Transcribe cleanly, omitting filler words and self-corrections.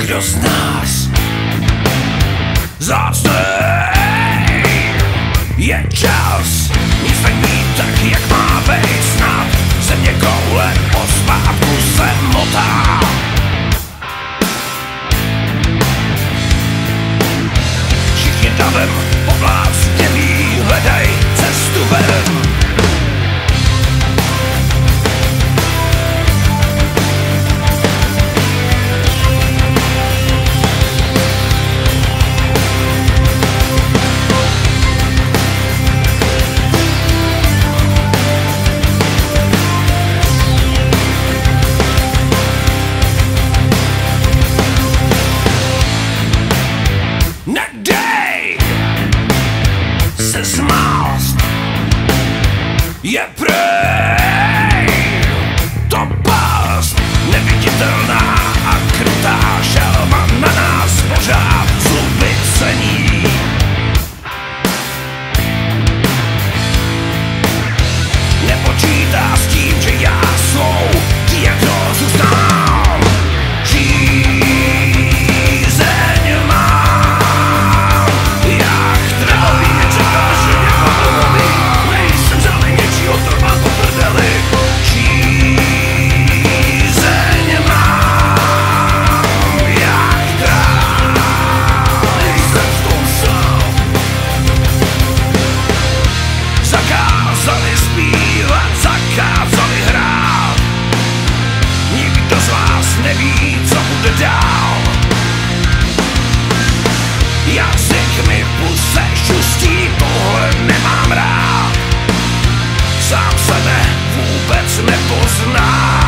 Kdo z nás zácnej? Je čas, nic není tak, jak má být snad. Země koule pospátku se motá. Všichni davem povlácněví hledaj cestu ven. Nedej se zmást, je prej to past, neviditelná a krutá šelma na nás pořád zuby cení. Nepočítá s tím, že já svou diagnózu znám. Zakázali zpívat, zakázali hrát. Nikdo z vás neví, co bude dál. Jazyk mi v puse šustí, tohle nemám rád. Sám sebe vůbec nepoznám.